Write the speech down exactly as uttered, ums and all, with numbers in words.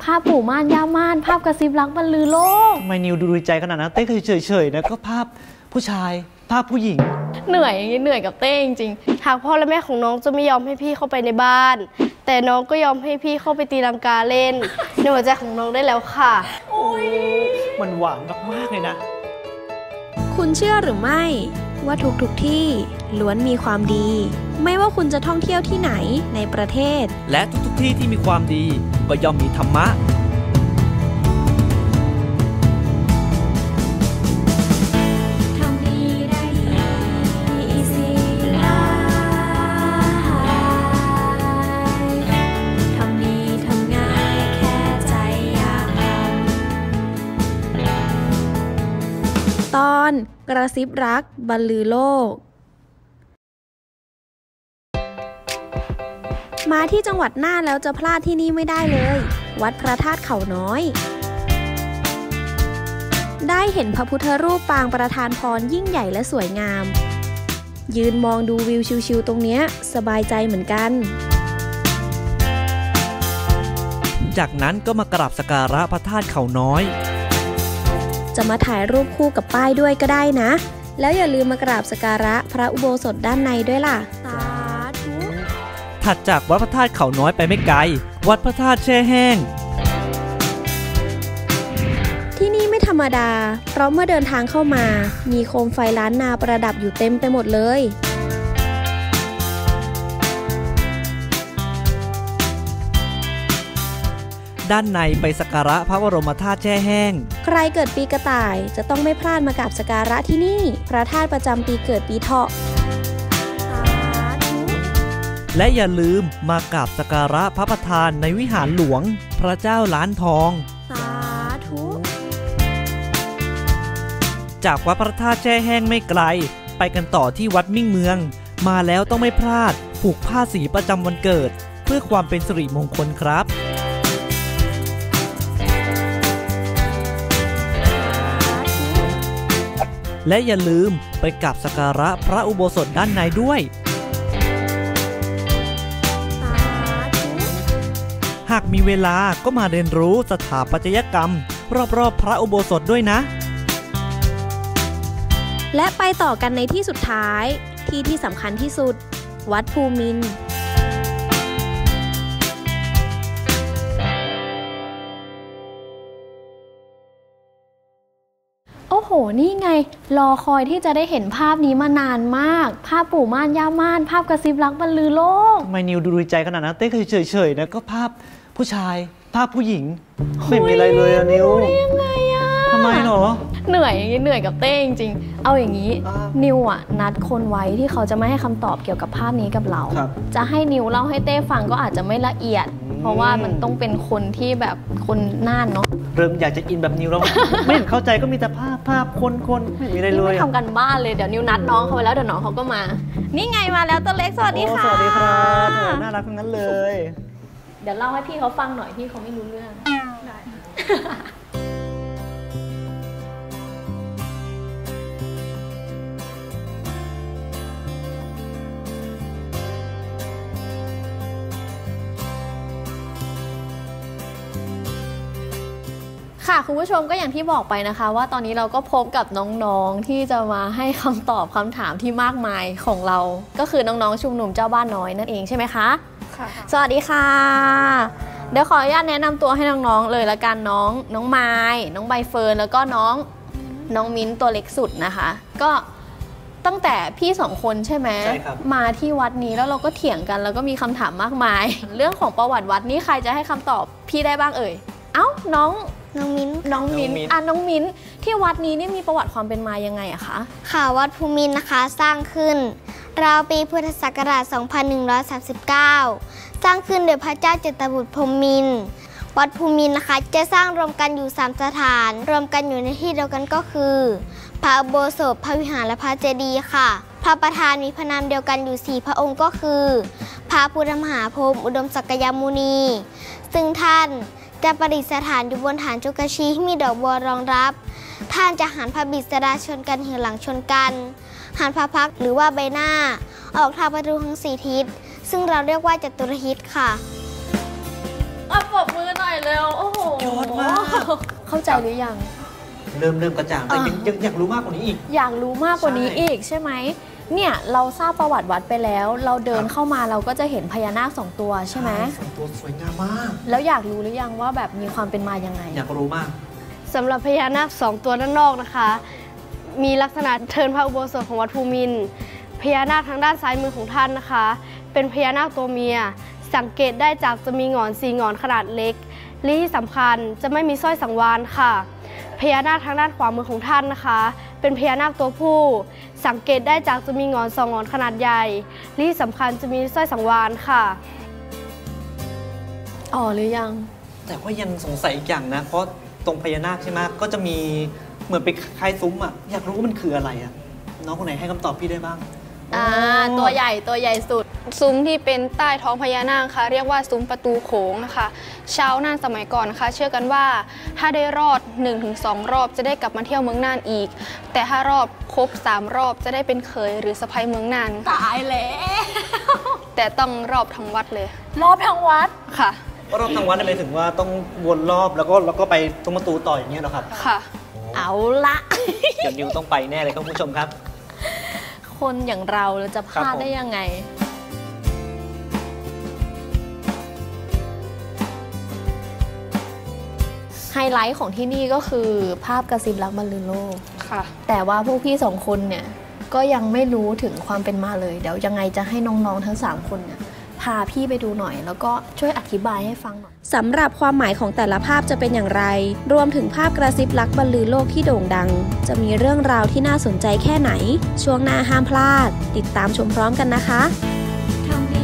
ภาพปู่ม่านย่าม่านภาพกระซิบรักบรรลือโลกทำไมนิวดูดีใจขนาดนั้นเต้เฉยๆนะก็ภาพผู้ชายภาพผู้หญิงเหนื่อยเหนื่อยกับเต้จริงๆหากพ่อและแม่ของน้องจะไม่ยอมให้พี่เข้าไปในบ้านแต่น้องก็ยอมให้พี่เข้าไปตีลังกาเล่นในหัวใจของน้องได้แล้วค่ะโอ้ยมันหวานมากๆเลยนะคุณเชื่อหรือไม่ว่าทุกๆที่ล้วนมีความดีไม่ว่าคุณจะท่องเที่ยวที่ไหนในประเทศและทุกๆที่ที่มีความดีก็ย่อมมีธรรมะตอนกระซิบรักบรรลือโลกมาที่จังหวัดน่านแล้วจะพลาดที่นี่ไม่ได้เลยวัดพระธาตุเขาน้อยได้เห็นพระพุทธรูปปางประทานพรยิ่งใหญ่และสวยงามยืนมองดูวิวชิวๆตรงเนี้ยสบายใจเหมือนกันจากนั้นก็มากราบสักการะพระธาตุเขาน้อยจะมาถ่ายรูปคู่กับป้ายด้วยก็ได้นะแล้วอย่าลืมมากราบสักการะพระอุโบสถด้านในด้วยล่ะสาธุถัดจากวัดพระธาตุเขาน้อยไปไม่ไกลวัดพระธาตุแช่แห้งที่นี่ไม่ธรรมดาเพราะเมื่อเดินทางเข้ามามีโคมไฟล้านนาประดับอยู่เต็มไปหมดเลยด้านในไปสักการะพระบรมธาตุแช่แห้งใครเกิดปีกระต่ายจะต้องไม่พลาดมากราบสักการะที่นี่พระธาตุประจำปีเกิดปีเถาะและอย่าลืมมากราบสักการะพระประธานในวิหารหลวงพระเจ้าล้านทองสาธุจากวัดพระธาตุแช่แห้งไม่ไกลไปกันต่อที่วัดมิ่งเมืองมาแล้วต้องไม่พลาดผูกผ้าสีประจำวันเกิดเพื่อความเป็นสิริมงคลครับและอย่าลืมไปกราบสักการะพระอุโบสถด้านในด้วยหากมีเวลาก็มาเรียนรู้สถาปัตยกรรมรอบๆพระอุโบสถด้วยนะและไปต่อกันในที่สุดท้ายที่ที่สำคัญที่สุดวัดภูมินทร์โอ้โหนี่ไงรอคอยที่จะได้เห็นภาพนี้มานานมากภาพปู่ม่านย่าม่านภาพกระซิบรักบรรลือโลกทำไมนิวดูดีใจขนาดนั้นเต้เฉยๆนะก็ภาพผู้ชายภาพผู้หญิงไม่มีอะไรเลยอะนิวยังไงอะทำไมหรอเหนื่อยเหนื่อยกับเต้จริงๆเอาอย่างนี้นิวอะนัดคนไว้ที่เขาจะไม่ให้คำตอบเกี่ยวกับภาพนี้กับเราจะให้นิวเล่าให้เต้ฟังก็อาจจะไม่ละเอียดเพราะว่ามันต้องเป็นคนที่แบบคนน่านเนาะเริ่มอยากจะอินแบบนิวแล้ว ไม่เห็นเข้าใจก็มีแต่ภาพภาพคนคนไม่มีอะไรเลยไม่ทำกันบ้านเลยเดี๋ยวนิวนัดน้องเขาไปแล้วเดี๋ยวน้องเขาก็มานี่ไงมาแล้วตัวเล็กสวัสดีค่ะสวัสดีครับน่ารักทั้งนั้นเลยเดี๋ยวเล่าให้พี่เขาฟังหน่อยพี่เขาไม่รู้เรื่องได้ค่ะคุณผู้ชมก็อย่างที่บอกไปนะคะว่าตอนนี้เราก็พบกับน้องๆที่จะมาให้คำตอบคำถามที่มากมายของเราก็คือน้องๆชุมนุมเจ้าบ้านน้อยนั่นเองใช่ไหมคะค่ะสวัสดีค่ะเดี๋ยวขออนุญาตแนะนำตัวให้น้องๆเลยละกันน้องน้องไม้น้องใบเฟิร์นแล้วก็น้องน้องมิ้นตัวเล็กสุดนะคะก็ตั้งแต่พี่สองคนใช่ไหมมาที่วัดนี้แล้วเราก็เถียงกันแล้วก็มีคำถามมากมายเรื่องของประวัติวัดนี้ใครจะให้คำตอบพี่ได้บ้างเอ่ยเอ้าน้องน้องมิ้นน้องมิ้นอ่ะน้องมิ้นที่วัดนี้นี่มีประวัติความเป็นมายังไงอะคะค่ะวัดภูมินทร์นะคะสร้างขึ้นราวปีพุทธศักราช สองพันหนึ่งร้อยสามสิบเก้า สร้างขึ้นโดยพระเจ้าเจตบุตรพรหมมินทร์วัดภูมินทร์นะคะจะสร้างรวมกันอยู่สามสถานรวมกันอยู่ในที่เดียวกันก็คือพระอุโบสถพระวิหารและพระเจดีย์ค่ะพระประธานมีพระนามเดียวกันอยู่สี่พระองค์ก็คือพระพุทธมหาพรหมอุดมศักยมุนีซึ่งท่านจะประดิษฐานอยู่บนฐานจุกชีที่มีดอกบัวรองรับท่านจะหันพระบิดาชนกันเหี่ยวหลังชนกันหันพระพักตร์หรือว่าใบหน้าออกทางประตูทั้งสี่ทิศซึ่งเราเรียกว่าจัตุรทิศค่ะอ่ะปรบมือหน่อยเร็วโอ้โหเข้าใจหรือยังเริ่มเริ่มกระจ่างแต่ยังยังอยากรู้มากกว่านี้อีกอยากรู้มากกว่านี้อีกใช่ไหมเนี่ยเราทราบประวัติวัดไปแล้วเราเดินเข้ามาเราก็จะเห็นพญานาคสองตัวใช่ไหมสองตัวสวยงามมากแล้วอยากรู้หรือยังว่าแบบมีความเป็นมายังไงอยากรู้มากสำหรับพญานาคสองตัวด้านนอกนะคะมีลักษณะเทินพระอุโบสถของวัดภูมินทร์พญานาคทางด้านซ้ายมือของท่านนะคะเป็นพญานาคตัวเมียสังเกตได้จากจะมีหงอนสี่หงอนขนาดเล็กและที่สำคัญจะไม่มีสร้อยสังวาลค่ะพญานาคทางด้านขวามือของท่านนะคะเป็นพญานาคตัวผู้สังเกตได้จากจะมีหงอนสองหงอนขนาดใหญ่และที่สำคัญจะมีสร้อยสังวาลค่ะอ๋อหรือยังแต่ว่ายังสงสัยอีกอย่างนะเพราะตรงพญานาคใช่ไหมก็จะมีเหมือนเป็นคล้ายซุ้มอ่ะอยากรู้ว่ามันคืออะไรอ่ะน้องคนไหนให้คำตอบพี่ได้บ้างอ่าตัวใหญ่ตัวใหญ่สุดซุ้มที่เป็นใต้ท้องพญานาคค่ะเรียกว่าซุ้มประตูโขงนะคะชาวน่านสมัยก่อนนะคะเชื่อกันว่าถ้าได้รอด หนึ่งถึงสอง รอบจะได้กลับมาเที่ยวเมืองน่านอีกแต่ถ้ารอบครบสามรอบจะได้เป็นเขยหรือสะใภ้เมืองน่านตายแล้วแต่ต้องรอบทั้งวัดเลยรอบทั้งวัดค่ะรอบทั้งวัดหมายถึงว่าต้องวนรอบแล้วก็แล้วก็ไปตรงประตูต่ออย่างนี้เหรอครับค่ะเอาละเดี๋ยวนิวต้องไปแน่เลยครับคุณผู้ชมครับคนอย่างเราเราจะพลาดได้ยังไงไฮไลท์ของที่นี่ก็คือภาพกระซิบรักบรรลือโลกค่ะแต่ว่าพวกพี่สองคนเนี่ยก็ยังไม่รู้ถึงความเป็นมาเลยเดี๋ยวยังไงจะให้น้องๆทั้งสามคนเนี่ยพาพี่ไปดูหน่อยแล้วก็ช่วยอธิบายให้ฟังหน่อยสำหรับความหมายของแต่ละภาพจะเป็นอย่างไรรวมถึงภาพกระซิบรักบรรลือโลกที่โด่งดังจะมีเรื่องราวที่น่าสนใจแค่ไหนช่วงหน้าห้ามพลาดติดตามชมพร้อมกันนะคะทำ